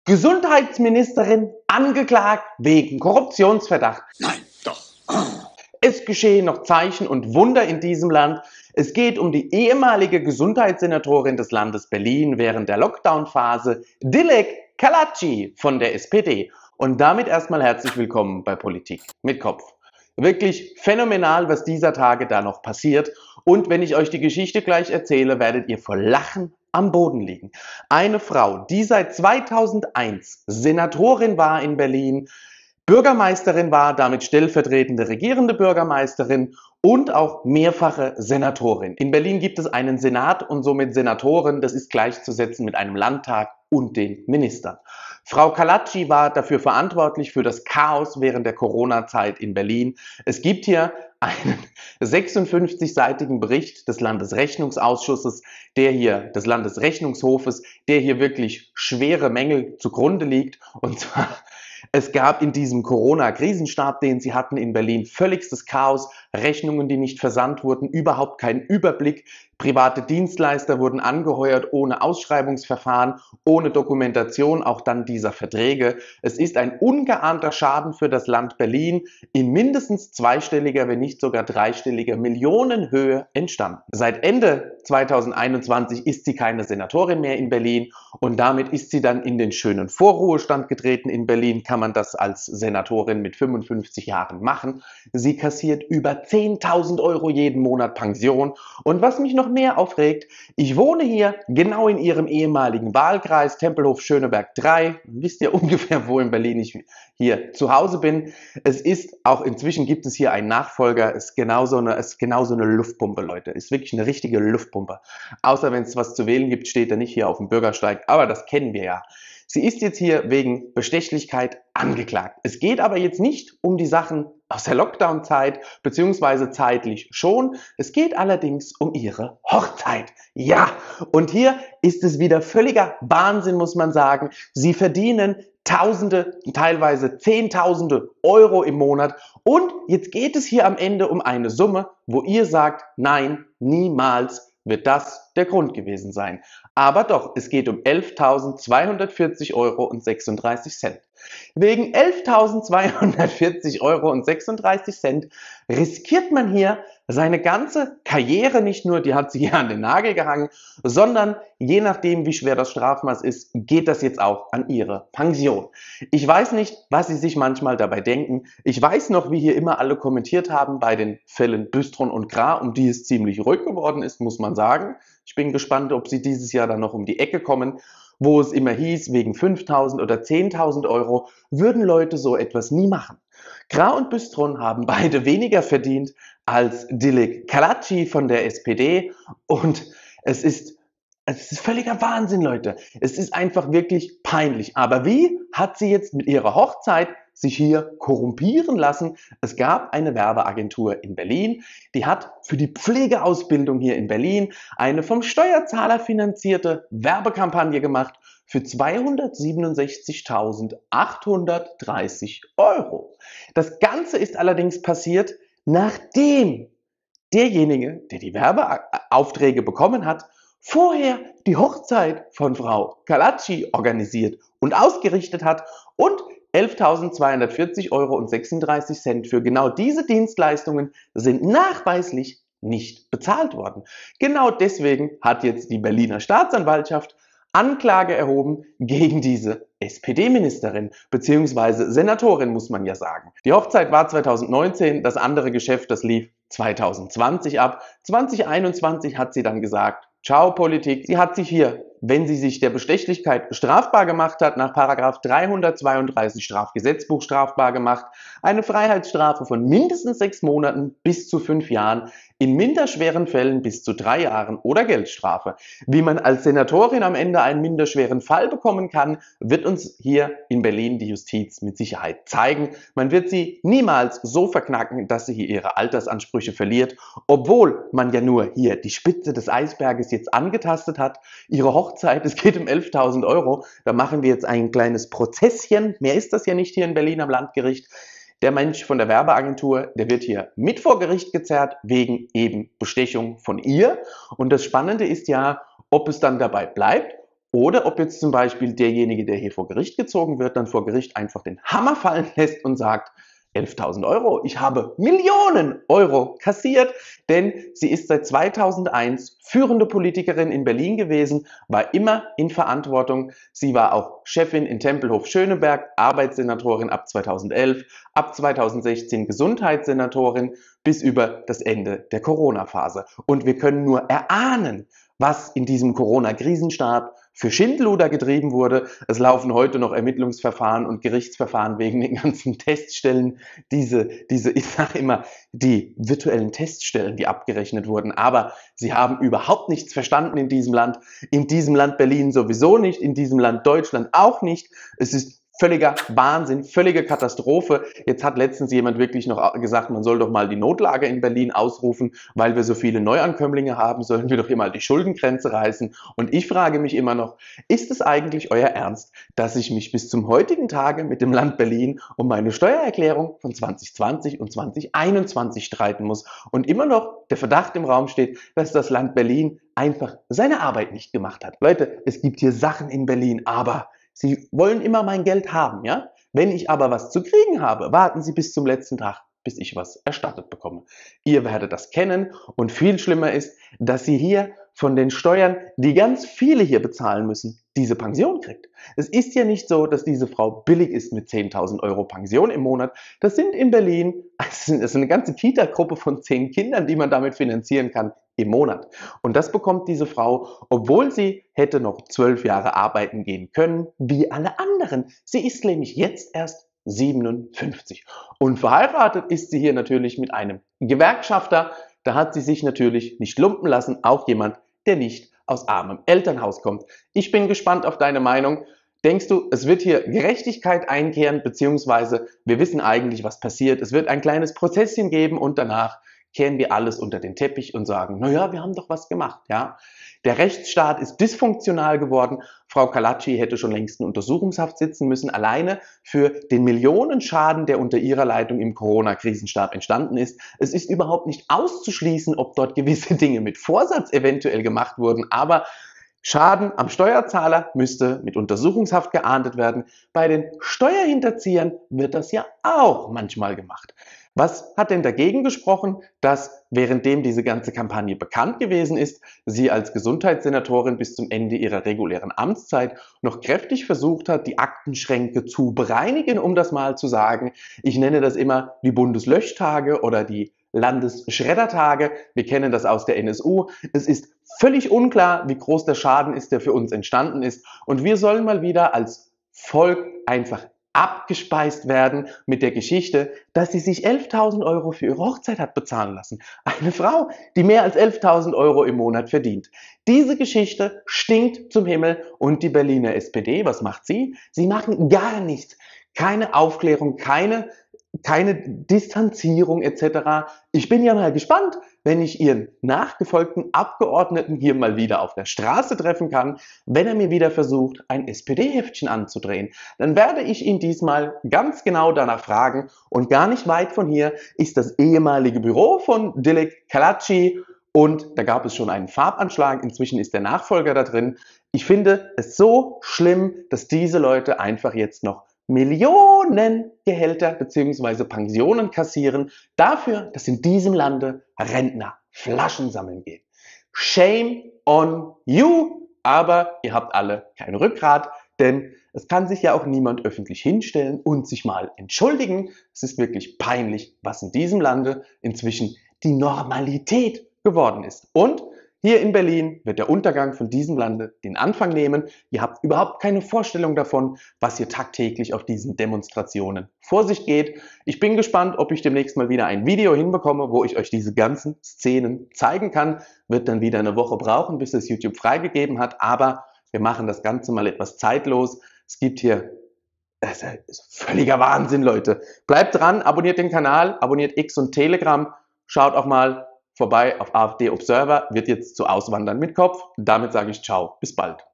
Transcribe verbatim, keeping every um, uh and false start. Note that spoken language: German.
Gesundheitsministerin angeklagt wegen Korruptionsverdacht. Nein, doch. Es geschehen noch Zeichen und Wunder in diesem Land. Es geht um die ehemalige Gesundheitssenatorin des Landes Berlin während der Lockdown-Phase, Dilek Kalaci von der S P D. Und damit erstmal herzlich willkommen bei Politik mit Kopf. Wirklich phänomenal, was dieser Tage da noch passiert. Und wenn ich euch die Geschichte gleich erzähle, werdet ihr vor Lachen am Boden liegen. Eine Frau, die seit zweitausendeins Senatorin war in Berlin, Bürgermeisterin war, damit stellvertretende regierende Bürgermeisterin und auch mehrfache Senatorin. In Berlin gibt es einen Senat und somit Senatoren, das ist gleichzusetzen mit einem Landtag und den Ministern. Frau Kalaci war dafür verantwortlich für das Chaos während der Corona-Zeit in Berlin. Es gibt hier einen sechsundfünfzig-seitigen Bericht des Landesrechnungsausschusses, der hier, des Landesrechnungshofes, der hier wirklich schwere Mängel zugrunde liegt. Und zwar, es gab in diesem Corona-Krisenstab, den sie hatten in Berlin, völligstes Chaos, Rechnungen, die nicht versandt wurden, überhaupt keinen Überblick. Private Dienstleister wurden angeheuert ohne Ausschreibungsverfahren, ohne Dokumentation auch dann dieser Verträge. Es ist ein ungeahnter Schaden für das Land Berlin in mindestens zweistelliger, wenn nicht sogar dreistelliger Millionenhöhe entstanden. Seit Ende zweitausendeinundzwanzig ist sie keine Senatorin mehr in Berlin und damit ist sie dann in den schönen Vorruhestand getreten. In Berlin kann man das als Senatorin mit fünfundfünfzig Jahren machen. Sie kassiert über zehntausend Euro jeden Monat Pension. Und was mich noch mehr aufregt, ich wohne hier genau in ihrem ehemaligen Wahlkreis Tempelhof-Schöneberg drei. Wisst ihr ungefähr, wo in Berlin ich hier zu Hause bin. Es ist, auch inzwischen gibt es hier einen Nachfolger, ist genauso eine, ist genauso eine Luftpumpe, Leute. Ist wirklich eine richtige Luftpumpe. Außer wenn es was zu wählen gibt, steht er nicht hier auf dem Bürgersteig, aber das kennen wir ja. Sie ist jetzt hier wegen Bestechlichkeit angeklagt. Es geht aber jetzt nicht um die Sachen aus der Lockdown-Zeit, beziehungsweise zeitlich schon. Es geht allerdings um ihre Hochzeit. Ja, und hier ist es wieder völliger Wahnsinn, muss man sagen. Sie verdienen Tausende, teilweise Zehntausende Euro im Monat. Und jetzt geht es hier am Ende um eine Summe, wo ihr sagt, nein, niemals wird das der Grund gewesen sein. Aber doch, es geht um elftausendzweihundertvierzig Euro und sechsunddreißig Cent. Wegen elftausendzweihundertvierzig Euro und sechsunddreißig Cent riskiert man hier seine ganze Karriere nicht nur, die hat sie hier an den Nagel gehangen, sondern je nachdem, wie schwer das Strafmaß ist, geht das jetzt auch an ihre Pension. Ich weiß nicht, was sie sich manchmal dabei denken. Ich weiß noch, wie hier immer alle kommentiert haben bei den Fällen Büstron und Krah, um die es ziemlich ruhig geworden ist, muss man sagen. Ich bin gespannt, ob sie dieses Jahr dann noch um die Ecke kommen, wo es immer hieß, wegen fünftausend oder zehntausend Euro würden Leute so etwas nie machen. Krah und Büstron haben beide weniger verdient als Dilek Kalaci von der S P D und es ist, es ist völliger Wahnsinn, Leute. Es ist einfach wirklich peinlich. Aber wie hat sie jetzt mit ihrer Hochzeit sich hier korrumpieren lassen? Es gab eine Werbeagentur in Berlin, die hat für die Pflegeausbildung hier in Berlin eine vom Steuerzahler finanzierte Werbekampagne gemacht für zweihundertsiebenundsechzigtausendachthundertdreißig Euro. Das Ganze ist allerdings passiert, nachdem derjenige, der die Werbeaufträge bekommen hat, vorher die Hochzeit von Frau Kalaci organisiert und ausgerichtet hat und elftausendzweihundertvierzig Euro und sechsunddreißig Cent für genau diese Dienstleistungen sind nachweislich nicht bezahlt worden. Genau deswegen hat jetzt die Berliner Staatsanwaltschaft Anklage erhoben gegen diese S P D-Ministerin bzw. Senatorin, muss man ja sagen. Die Hochzeit war zweitausendneunzehn, das andere Geschäft, das lief zweitausendzwanzig ab. zweitausendeinundzwanzig hat sie dann gesagt, ciao Politik. Sie hat sich hier, wenn sie sich der Bestechlichkeit strafbar gemacht hat, nach Paragraph dreihundertzweiunddreißig Strafgesetzbuch strafbar gemacht, eine Freiheitsstrafe von mindestens sechs Monaten bis zu fünf Jahren, in minderschweren Fällen bis zu drei Jahren oder Geldstrafe. Wie man als Senatorin am Ende einen minderschweren Fall bekommen kann, wird uns hier in Berlin die Justiz mit Sicherheit zeigen. Man wird sie niemals so verknacken, dass sie hier ihre Altersansprüche verliert, obwohl man ja nur hier die Spitze des Eisberges jetzt angetastet hat. Ihre Hochzeit, es geht um elftausend Euro, da machen wir jetzt ein kleines Prozesschen, mehr ist das ja nicht hier in Berlin am Landgericht. Der Mensch von der Werbeagentur, der wird hier mit vor Gericht gezerrt wegen eben Bestechung von ihr. Und das Spannende ist ja, ob es dann dabei bleibt Oder ob jetzt zum Beispiel derjenige, der hier vor Gericht gezogen wird, dann vor Gericht einfach den Hammer fallen lässt und sagt, elftausend Euro, ich habe Millionen Euro kassiert, denn sie ist seit zweitausendeins führende Politikerin in Berlin gewesen, war immer in Verantwortung. Sie war auch Chefin in Tempelhof-Schöneberg, Arbeitssenatorin ab zweitausendelf, ab zweitausendsechzehn Gesundheitssenatorin bis über das Ende der Corona-Phase. Und wir können nur erahnen, was in diesem Corona-Krisenstab für Schindluder getrieben wurde. Es laufen heute noch Ermittlungsverfahren und Gerichtsverfahren wegen den ganzen Teststellen. Diese, diese, ich sage immer, die virtuellen Teststellen, die abgerechnet wurden. Aber sie haben überhaupt nichts verstanden in diesem Land. In diesem Land Berlin sowieso nicht, in diesem Land Deutschland auch nicht. Es ist völliger Wahnsinn, völlige Katastrophe. Jetzt hat letztens jemand wirklich noch gesagt, man soll doch mal die Notlage in Berlin ausrufen, weil wir so viele Neuankömmlinge haben, sollen wir doch hier mal die Schuldengrenze reißen. Und ich frage mich immer noch, ist es eigentlich euer Ernst, dass ich mich bis zum heutigen Tage mit dem Land Berlin um meine Steuererklärung von zwanzig zwanzig und zwanzig einundzwanzig streiten muss und immer noch der Verdacht im Raum steht, dass das Land Berlin einfach seine Arbeit nicht gemacht hat? Leute, es gibt hier Sachen in Berlin, aber Sie wollen immer mein Geld haben, ja? Wenn ich aber was zu kriegen habe, warten Sie bis zum letzten Tag, bis ich was erstattet bekomme. Ihr werdet das kennen und viel schlimmer ist, dass Sie hier von den Steuern, die ganz viele hier bezahlen müssen, diese Pension kriegt. Es ist ja nicht so, dass diese Frau billig ist mit zehntausend Euro Pension im Monat. Das sind in Berlin, das ist eine ganze Kita-Gruppe von zehn Kindern, die man damit finanzieren kann im Monat. Und das bekommt diese Frau, obwohl sie hätte noch zwölf Jahre arbeiten gehen können, wie alle anderen. Sie ist nämlich jetzt erst siebenundfünfzig. Und verheiratet ist sie hier natürlich mit einem Gewerkschafter. Da hat sie sich natürlich nicht lumpen lassen, auch jemand, der nicht aus armem Elternhaus kommt. Ich bin gespannt auf deine Meinung. Denkst du, es wird hier Gerechtigkeit einkehren, beziehungsweise wir wissen eigentlich, was passiert. Es wird ein kleines Prozesschen geben und danach kehren wir alles unter den Teppich und sagen, naja, wir haben doch was gemacht, ja. Der Rechtsstaat ist dysfunktional geworden. Frau Kalatschi hätte schon längst in Untersuchungshaft sitzen müssen, alleine für den Millionenschaden, der unter ihrer Leitung im Corona-Krisenstab entstanden ist. Es ist überhaupt nicht auszuschließen, ob dort gewisse Dinge mit Vorsatz eventuell gemacht wurden, aber Schaden am Steuerzahler müsste mit Untersuchungshaft geahndet werden. Bei den Steuerhinterziehern wird das ja auch manchmal gemacht. Was hat denn dagegen gesprochen, dass währenddem diese ganze Kampagne bekannt gewesen ist, sie als Gesundheitssenatorin bis zum Ende ihrer regulären Amtszeit noch kräftig versucht hat, die Aktenschränke zu bereinigen, um das mal zu sagen. Ich nenne das immer die Bundeslöschtage oder die Landesschreddertage. Wir kennen das aus der N S U. Es ist völlig unklar, wie groß der Schaden ist, der für uns entstanden ist. Und wir sollen mal wieder als Volk einfach abgespeist werden mit der Geschichte, dass sie sich elftausend Euro für ihre Hochzeit hat bezahlen lassen. Eine Frau, die mehr als elftausend Euro im Monat verdient. Diese Geschichte stinkt zum Himmel und die Berliner S P D, was macht sie? Sie machen gar nichts. Keine Aufklärung, keine keine Distanzierung et cetera. Ich bin ja mal gespannt, wenn ich Ihren nachgefolgten Abgeordneten hier mal wieder auf der Straße treffen kann, wenn er mir wieder versucht, ein S P D-Heftchen anzudrehen. Dann werde ich ihn diesmal ganz genau danach fragen und gar nicht weit von hier ist das ehemalige Büro von Dilek Kalatschi und da gab es schon einen Farbanschlag. Inzwischen ist der Nachfolger da drin. Ich finde es so schlimm, dass diese Leute einfach jetzt noch Millionen Gehälter bzw. Pensionen kassieren dafür, dass in diesem Lande Rentner Flaschen sammeln gehen. Shame on you, aber ihr habt alle kein Rückgrat, denn es kann sich ja auch niemand öffentlich hinstellen und sich mal entschuldigen. Es ist wirklich peinlich, was in diesem Lande inzwischen die Normalität geworden ist. Und hier in Berlin wird der Untergang von diesem Lande den Anfang nehmen. Ihr habt überhaupt keine Vorstellung davon, was hier tagtäglich auf diesen Demonstrationen vor sich geht. Ich bin gespannt, ob ich demnächst mal wieder ein Video hinbekomme, wo ich euch diese ganzen Szenen zeigen kann. Wird dann wieder eine Woche brauchen, bis es YouTube freigegeben hat. Aber wir machen das Ganze mal etwas zeitlos. Es gibt hier das ist völliger Wahnsinn, Leute. Bleibt dran, abonniert den Kanal, abonniert X und Telegram. Schaut auch mal vorbei auf AfD Observer, wird jetzt zu Auswandern mit Kopf. Damit sage ich ciao, bis bald.